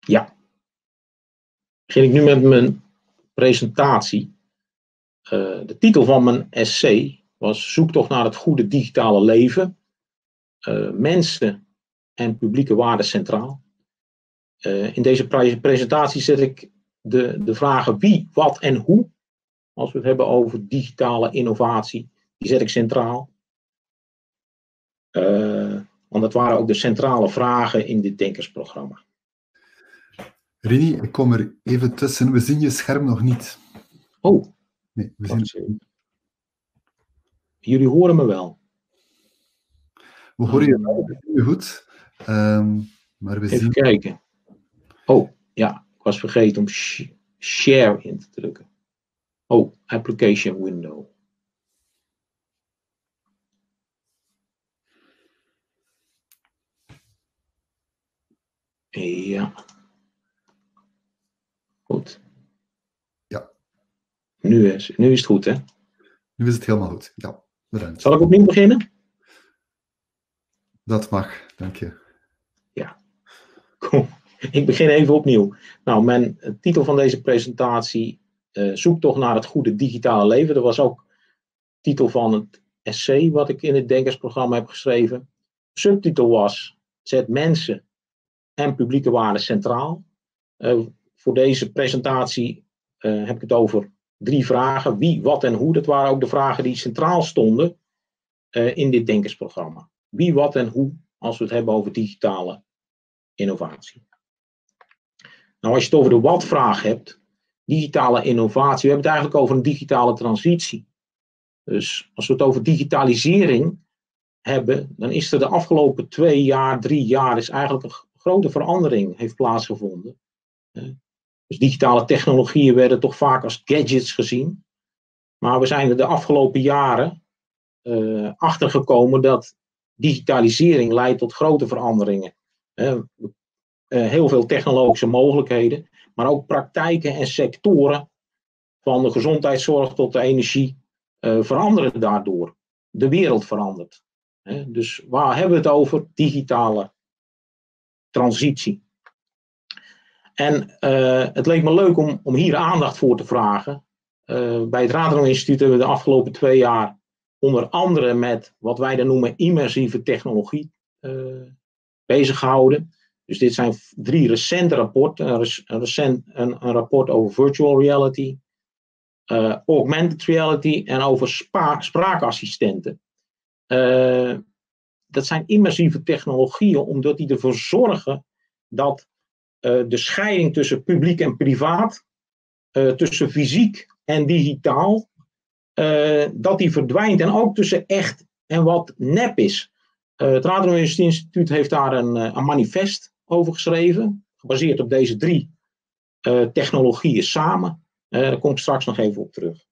Ja, begin ik nu met mijn presentatie. De titel van mijn essay was Zoektocht naar het goede digitale leven. Mensen en publieke waarden centraal. In deze presentatie zet ik de vragen wie, wat en hoe, als we het hebben over digitale innovatie, die zet ik centraal. Want dat waren ook de centrale vragen in dit denkersprogramma. Rini, ik kom er even tussen. We zien je scherm nog niet. Oh, nee, we zien... Jullie horen me wel. We horen je wel, we zien je goed. Maar we even kijken. Oh, ja, ik was vergeten om share in te drukken. Oh, application window. Ja. Goed. Ja. Nu is het goed, hè? Nu is het helemaal goed. Ja, bedankt. Zal ik opnieuw beginnen? Dat mag, dank je. Ja. Kom, ik begin even opnieuw. Nou, mijn titel van deze presentatie, Zoektocht naar het goede digitale leven. Dat was ook de titel van het essay wat ik in het denkersprogramma heb geschreven. De subtitel was, zet mensen en publieke waarden centraal. Voor deze presentatie heb ik het over 3 vragen. Wie, wat en hoe. Dat waren ook de vragen die centraal stonden in dit denkersprogramma. Wie, wat en hoe, als we het hebben over digitale innovatie. Nou, als je het over de wat-vraag hebt, digitale innovatie, we hebben het eigenlijk over een digitale transitie. Dus als we het over digitalisering hebben, dan is er de afgelopen 2 jaar, 3 jaar, is eigenlijk een grote verandering heeft plaatsgevonden. Dus digitale technologieën werden toch vaak als gadgets gezien. Maar we zijn er de afgelopen jaren achtergekomen dat digitalisering leidt tot grote veranderingen. Heel veel technologische mogelijkheden, maar ook praktijken en sectoren van de gezondheidszorg tot de energie veranderen daardoor. De wereld verandert. Dus waar hebben we het over? Digitale transitie. En het leek me leuk om hier aandacht voor te vragen. Bij het Radron Instituut hebben we de afgelopen 2 jaar onder andere met wat wij dan noemen immersieve technologie bezig gehouden. Dus dit zijn 3 recente rapporten. Een rapport over virtual reality, augmented reality en over spraakassistenten. Dat zijn immersieve technologieën omdat die ervoor zorgen dat de scheiding tussen publiek en privaat, tussen fysiek en digitaal, dat die verdwijnt en ook tussen echt en wat nep is. Het Radron Instituut heeft daar een manifest over geschreven, gebaseerd op deze 3 technologieën samen. Daar kom ik straks nog even op terug.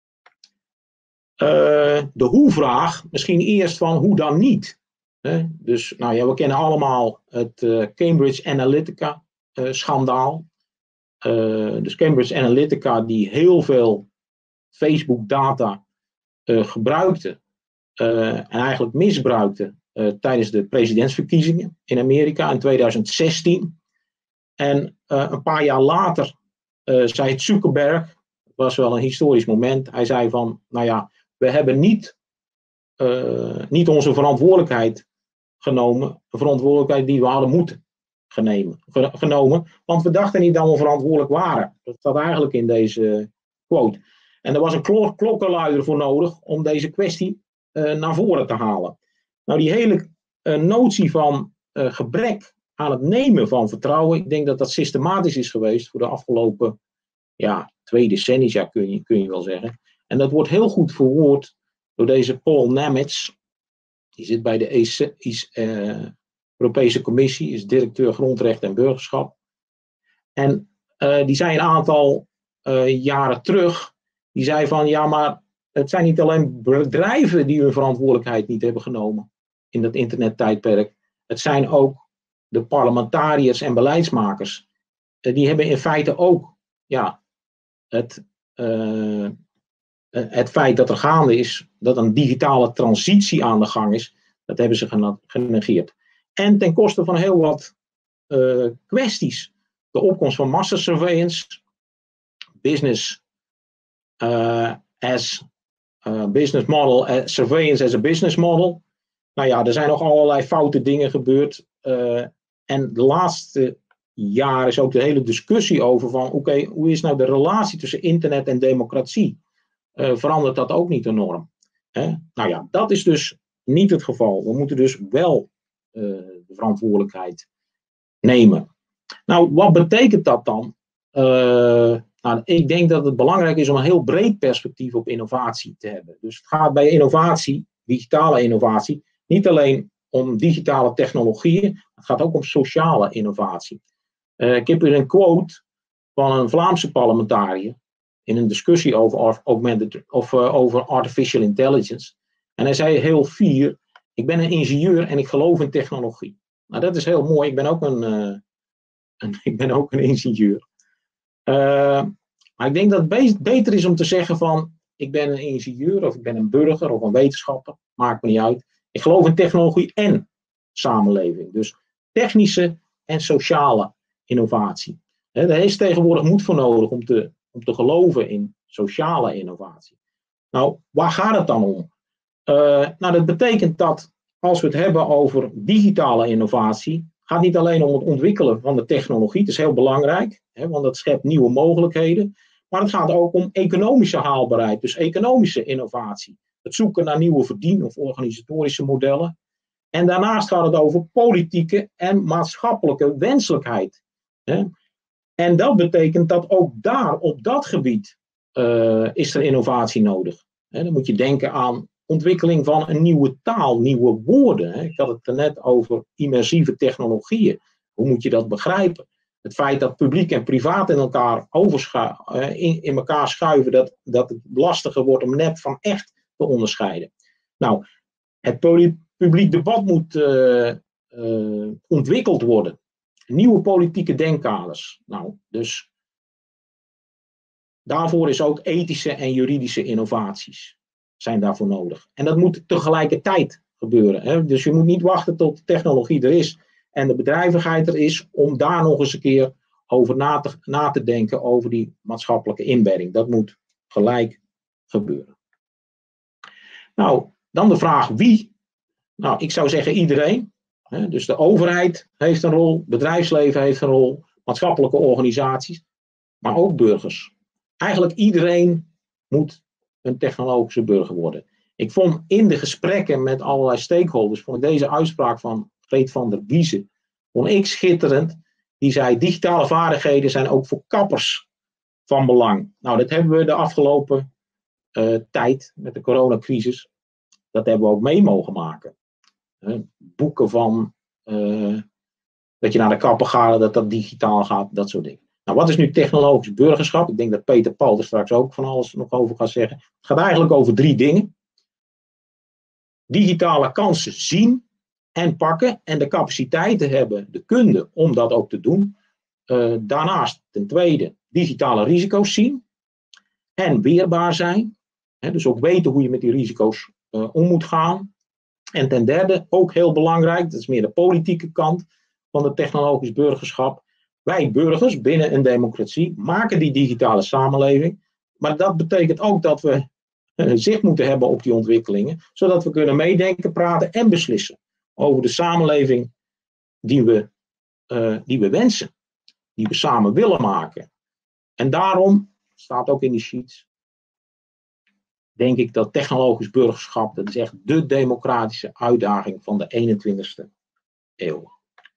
De hoe-vraag, misschien eerst van hoe dan niet. Dus nou ja, we kennen allemaal het Cambridge Analytica schandaal. Dus Cambridge Analytica die heel veel Facebook data gebruikte en eigenlijk misbruikte tijdens de presidentsverkiezingen in Amerika in 2016. En een paar jaar later zei Zuckerberg, dat was wel een historisch moment, hij zei van, nou ja, we hebben niet onze verantwoordelijkheid genomen, een verantwoordelijkheid die we hadden moeten genomen, want we dachten niet dat we verantwoordelijk waren. Dat staat eigenlijk in deze quote. En er was een klokkenluider voor nodig om deze kwestie naar voren te halen. Nou, die hele notie van gebrek aan het nemen van vertrouwen, ik denk dat dat systematisch is geweest voor de afgelopen 2 decennia, kun je wel zeggen. En dat wordt heel goed verwoord door deze Paul Nemitz. Die zit bij de Europese Commissie, is directeur grondrecht en burgerschap. En die zei een aantal jaren terug, die zei van ja, maar het zijn niet alleen bedrijven die hun verantwoordelijkheid niet hebben genomen in dat internettijdperk. Het zijn ook de parlementariërs en beleidsmakers. Die hebben in feite ook het feit dat er gaande is, dat een digitale transitie aan de gang is, dat hebben ze genegeerd. En ten koste van heel wat kwesties. de opkomst van massasurveillance, business business model, surveillance as a business model. Nou ja, er zijn nog allerlei foute dingen gebeurd. En de laatste jaren is ook de hele discussie over van oké, hoe is nou de relatie tussen internet en democratie? Verandert dat ook niet enorm? Nou ja, dat is dus niet het geval. We moeten dus wel de verantwoordelijkheid nemen. Nou, wat betekent dat dan? Nou, ik denk dat het belangrijk is om een heel breed perspectief op innovatie te hebben. Dus het gaat bij innovatie, digitale innovatie, niet alleen om digitale technologieën, het gaat ook om sociale innovatie. Ik heb hier een quote van een Vlaamse parlementariër in een discussie over artificial intelligence. En hij zei heel fier, ik ben een ingenieur en ik geloof in technologie. Nou, dat is heel mooi, ik ben ook een ingenieur. Maar ik denk dat het beter is om te zeggen van, ik ben een ingenieur of ik ben een burger of een wetenschapper, maakt me niet uit. Ik geloof in technologie en samenleving. Dus technische en sociale innovatie. Daar is tegenwoordig moed voor nodig om te geloven in sociale innovatie. Nou, waar gaat het dan om? Nou, dat betekent dat als we het hebben over digitale innovatie, gaat niet alleen om het ontwikkelen van de technologie. Het is heel belangrijk, want dat schept nieuwe mogelijkheden. Maar het gaat ook om economische haalbaarheid, dus economische innovatie. Het zoeken naar nieuwe verdien- of organisatorische modellen. En daarnaast gaat het over politieke en maatschappelijke wenselijkheid. En dat betekent dat ook daar, op dat gebied, is er innovatie nodig. Dan moet je denken aan ontwikkeling van een nieuwe taal, nieuwe woorden. Ik had het er net over immersieve technologieën. Hoe moet je dat begrijpen? Het feit dat publiek en privaat in elkaar in elkaar schuiven, dat het lastiger wordt om nep van echt te onderscheiden. Nou, het publiek debat moet ontwikkeld worden. Nieuwe politieke denkkaders. Nou, dus daarvoor is ook ethische en juridische innovaties zijn daarvoor nodig. En dat moet tegelijkertijd gebeuren. Dus je moet niet wachten tot de technologie er is en de bedrijvigheid er is om daar nog eens een keer over na te denken over die maatschappelijke inbedding. Dat moet gelijk gebeuren. Nou, dan de vraag wie? Nou, ik zou zeggen iedereen. Dus de overheid heeft een rol, bedrijfsleven heeft een rol, maatschappelijke organisaties, maar ook burgers. Eigenlijk iedereen moet een technologische burger worden. Ik vond in de gesprekken met allerlei stakeholders, vond ik deze uitspraak van Greet van der Biezen, vond ik schitterend. Die zei, digitale vaardigheden zijn ook voor kappers van belang. Nou, dat hebben we de afgelopen tijd met de coronacrisis, dat hebben we ook mee mogen maken. Boeken van dat je naar de kapper gaat, dat digitaal gaat, dat soort dingen. Nou, wat is nu technologisch burgerschap? Ik denk dat Peter Paul er straks ook van alles nog over gaat zeggen. Het gaat eigenlijk over 3 dingen. Digitale kansen zien en pakken en de capaciteiten hebben, de kunde om dat ook te doen. Daarnaast ten tweede digitale risico's zien en weerbaar zijn. Dus ook weten hoe je met die risico's om moet gaan. En ten derde, ook heel belangrijk, dat is meer de politieke kant van het technologisch burgerschap. Wij burgers binnen een democratie maken die digitale samenleving. Maar dat betekent ook dat we zicht moeten hebben op die ontwikkelingen. Zodat we kunnen meedenken, praten en beslissen over de samenleving die we wensen. Die we samen willen maken. En daarom, staat ook in die sheets, denk ik dat technologisch burgerschap, dat is echt de democratische uitdaging van de 21ste eeuw.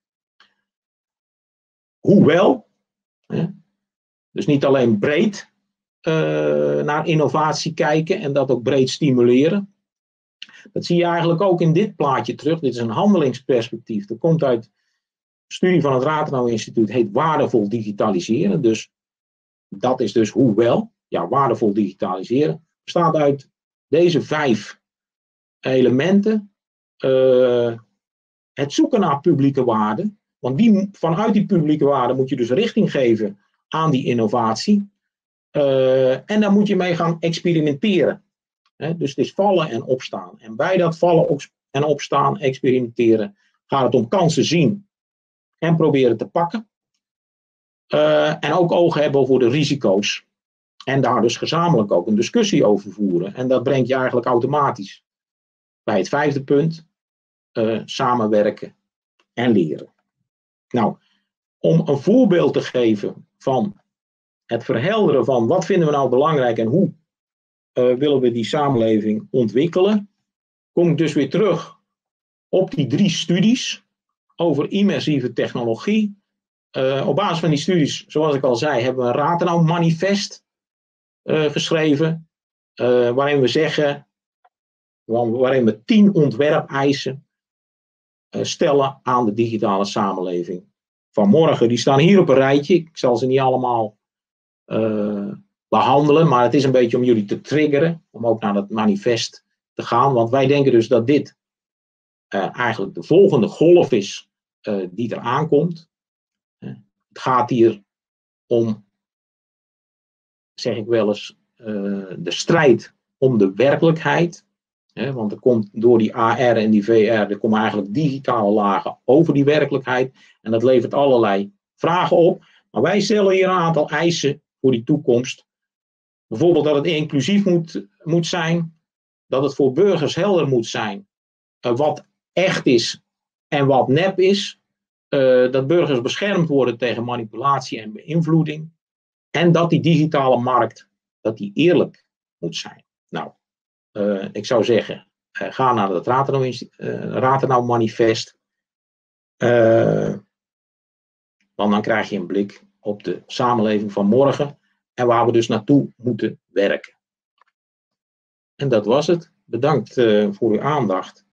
Hoewel, dus niet alleen breed naar innovatie kijken en dat ook breed stimuleren. Dat zie je eigenlijk ook in dit plaatje terug. Dit is een handelingsperspectief. Dat komt uit een studie van het Rathenau Instituut, heet waardevol digitaliseren. Dus dat is dus hoewel, ja, waardevol digitaliseren. Bestaat uit deze 5 elementen. Het zoeken naar publieke waarde. Want vanuit die publieke waarde moet je dus richting geven aan die innovatie. En daar moet je mee gaan experimenteren. Dus het is vallen en opstaan. En bij dat vallen en opstaan, experimenteren, gaat het om kansen zien en proberen te pakken. En ook oog hebben voor de risico's. En daar dus gezamenlijk ook een discussie over voeren. En dat brengt je eigenlijk automatisch bij het 5e punt. Samenwerken en leren. Nou, om een voorbeeld te geven van het verhelderen van wat vinden we nou belangrijk en hoe willen we die samenleving ontwikkelen, kom ik dus weer terug op die 3 studies over immersieve technologie. Op basis van die studies, zoals ik al zei, hebben we een Rathenau manifest geschreven, waarin we 10 ontwerpeisen stellen aan de digitale samenleving van morgen. Die staan hier op een rijtje. Ik zal ze niet allemaal behandelen, maar het is een beetje om jullie te triggeren, om ook naar dat manifest te gaan, want wij denken dus dat dit eigenlijk de volgende golf is die er aankomt. Het gaat hier om, zeg ik wel eens, de strijd om de werkelijkheid. Want er komt door die AR en die VR, er komen eigenlijk digitale lagen over die werkelijkheid. En dat levert allerlei vragen op. Maar wij stellen hier een aantal eisen voor die toekomst. Bijvoorbeeld dat het inclusief moet zijn. Dat het voor burgers helder moet zijn wat echt is en wat nep is. Dat burgers beschermd worden tegen manipulatie en beïnvloeding. En dat die digitale markt, dat die eerlijk moet zijn. Nou, ik zou zeggen, ga naar het Rathenau manifest. Want dan krijg je een blik op de samenleving van morgen. En waar we dus naartoe moeten werken. En dat was het. Bedankt voor uw aandacht.